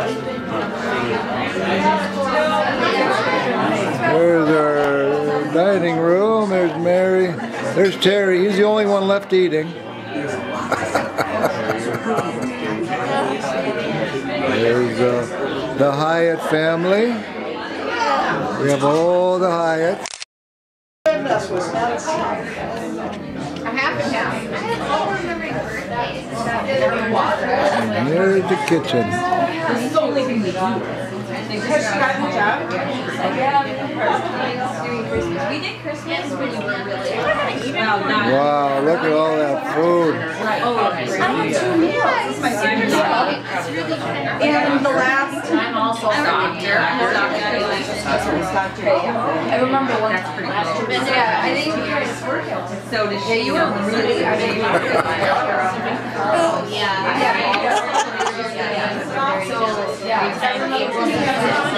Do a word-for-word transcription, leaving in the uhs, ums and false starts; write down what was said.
There's our dining room. There's Mary. There's Terry. He's the only one left eating. There's uh, the Hyatt family. We have all the Hyatts. A half and half. And here's the kitchen. This is only going to be done. Has she gotten the job? We did Christmas when you were really Wow, look at all that food. And the last time also I remember one that's pretty cool. Yeah, I think so did she. You were really I mean oh yeah. Yeah. So yeah.